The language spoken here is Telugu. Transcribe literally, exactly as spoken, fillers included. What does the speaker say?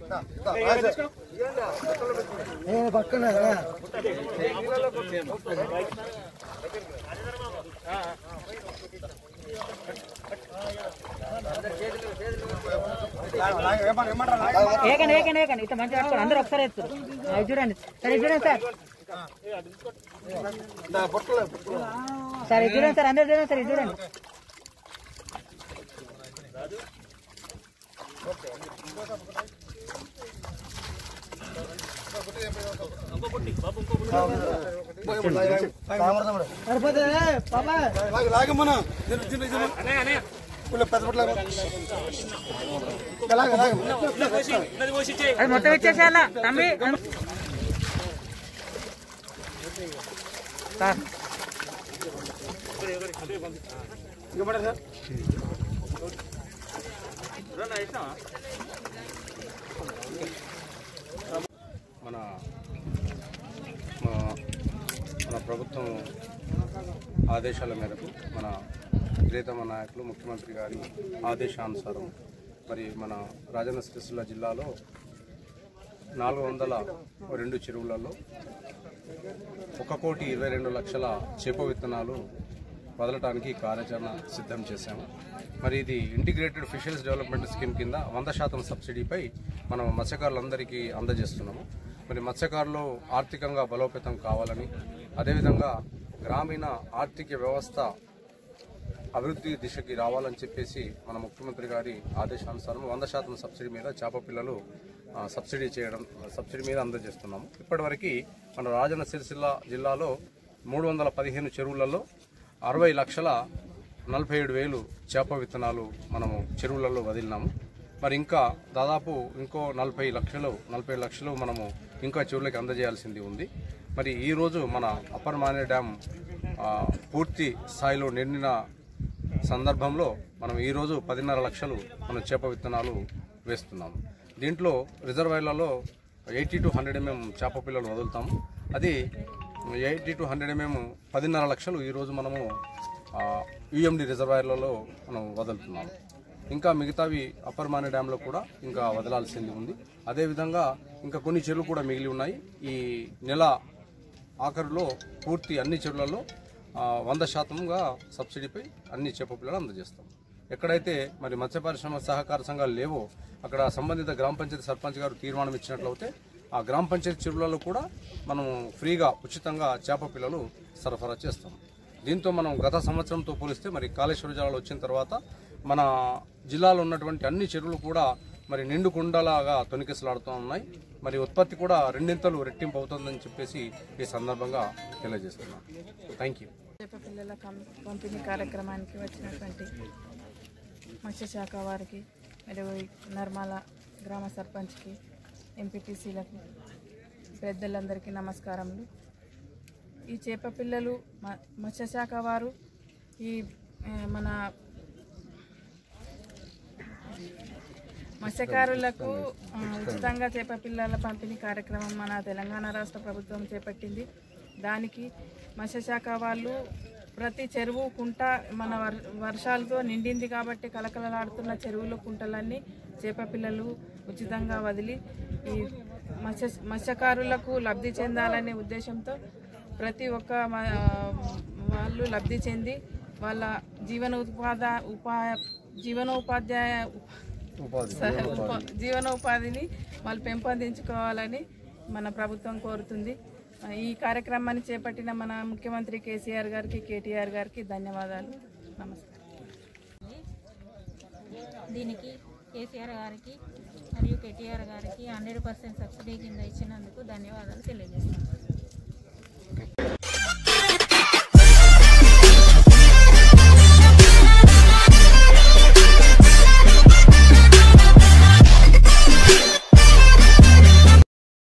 పక్కన ఏకండి ఏకండి ఏకండి ఇంత మంచిగా పట్టుకోండి అందరూ ఒకసారి ఎత్తురు అది చూడండి సరే చూడండి సార్ సార్ ఇది చూడండి సార్ అందరూ చూడండి సార్ ఇది చూడండి మొత్తం ఇచ్చేసేయాలా తమ్మి మన మన ప్రభుత్వం ఆదేశాల మేరకు మన ప్రియతమ నాయకులు ముఖ్యమంత్రి గారి ఆదేశానుసారం మరి మన రాజన్న సిరిసిల్ల జిల్లాలో నాలుగు వందల రెండు చెరువులలో ఒక కోటి ఇరవై రెండు లక్షల చేప విత్తనాలు వదలటానికి కార్యాచరణ సిద్ధం చేశాము. మరి ఇది ఇంటిగ్రేటెడ్ ఫిషరీస్ డెవలప్మెంట్ స్కీమ్ కింద వంద శాతం సబ్సిడీపై మనం మత్స్యకారులందరికీ అందజేస్తున్నాము. మరి మత్స్యకారులు ఆర్థికంగా బలోపేతం కావాలని, అదేవిధంగా గ్రామీణ ఆర్థిక వ్యవస్థ అభివృద్ధి దిశకి రావాలని చెప్పేసి మన ముఖ్యమంత్రి గారి ఆదేశానుసారం వంద శాతం సబ్సిడీ మీద చేప పిల్లలు సబ్సిడీ చేయడం సబ్సిడీ మీద అందజేస్తున్నాము. ఇప్పటివరకు మన రాజన్న సిరిసిల్ల జిల్లాలో మూడు వందల పదిహేను చెరువులలో అరవై లక్షల నలభై ఏడు వేలు చేప విత్తనాలు మనము చెరువులలో వదిలినాము. మరి ఇంకా దాదాపు ఇంకో నలభై లక్షలు నలభై లక్షలు మనము ఇంకా చెరువులకి అందజేయాల్సింది ఉంది. మరి ఈరోజు మన అప్పర్ మానే డ్యామ్ పూర్తి స్థాయిలో నిండిన సందర్భంలో మనం ఈరోజు పదిన్నర లక్షలు మనం చేప విత్తనాలు వేస్తున్నాము. దీంట్లో రిజర్వాయర్లలో ఎయిటీ టు హండ్రెడ్ ఎంఎం చేప పిల్లలు వదులుతాము. అది ఎయిటీ టు హండ్రెడ్ ఎంఎం పదిన్నర లక్షలు ఈరోజు మనము యూఎండి రిజర్వాయర్లలో మనం వదులుతున్నాము. ఇంకా మిగతావి అప్పర్ మానే డ్యాంలో కూడా ఇంకా వదలాల్సింది ఉంది. అదేవిధంగా ఇంకా కొన్ని చెరువులు కూడా మిగిలి ఉన్నాయి. ఈ నెల ఆఖరులో పూర్తి అన్ని చెరువులలో వంద శాతంగా సబ్సిడీపై అన్ని చేప పిల్లలు అందజేస్తాం. ఎక్కడైతే మరి మత్స్య పరిశ్రమ సహకార సంఘాలు లేవో అక్కడ సంబంధిత గ్రామ పంచాయతీ సర్పంచ్ గారు తీర్మానం ఇచ్చినట్లయితే ఆ గ్రామ పంచాయతీ చెరువులలో కూడా మనం ఫ్రీగా ఉచితంగా చేప పిల్లలు సరఫరా చేస్తాం. దీంతో మనం గత సంవత్సరంతో పోలిస్తే మరి కాళేశ్వర జలాలు వచ్చిన తర్వాత మన జిల్లాలో ఉన్నటువంటి అన్ని చెరువులు కూడా మరి నిండు కుండలాగా తొనికిసలాడుతూ ఉన్నాయి. మరి ఉత్పత్తి కూడా రెండింతలు రెట్టింపు అవుతుందని చెప్పేసి ఈ సందర్భంగా తెలియజేస్తున్నాం. Thank you. చేప పిల్లల పంపిణీ కార్యక్రమానికి వచ్చినటువంటి మత్స్యశాఖ వారికి మరియు నర్మాల గ్రామ సర్పంచ్కి, ఎంపీటీసీలకు, పెద్దలందరికీ నమస్కారములు. ఈ చేప పిల్లలు మత్స్యశాఖ వారు ఈ మన మత్స్యకారులకు ఉచితంగా చేప పిల్లల పంపిణీ కార్యక్రమం మన తెలంగాణ రాష్ట్ర ప్రభుత్వం చేపట్టింది. దానికి మత్స్యశాఖ వాళ్ళు ప్రతి చెరువు కుంట మన వర్షాలతో నిండింది కాబట్టి కలకలలాడుతున్న చెరువులు కుంటలన్నీ చేప పిల్లలు ఉచితంగా వదిలి ఈ మత్స్య మత్స్యకారులకు లబ్ధి చెందాలనే ఉద్దేశంతో ప్రతి ఒక్క వాళ్ళు లబ్ధి చెంది వాళ్ళ జీవన ఉపాధి ఉపా జీవనోపాధ్యాయ జీవనోపాధిని వాళ్ళు పెంపొందించుకోవాలని మన ప్రభుత్వం కోరుతుంది. ఈ కార్యక్రమాన్ని చేపట్టిన మన ముఖ్యమంత్రి కేసీఆర్ గారికి, కేటీఆర్ గారికి ధన్యవాదాలు. నమస్కారం. దీనికి కేసీఆర్ గారికి మరియు కేటీఆర్ గారికి హండ్రెడ్ పర్సెంట్ సబ్సిడీ కింద ఇచ్చినందుకు ధన్యవాదాలు తెలియజేస్తున్నాను.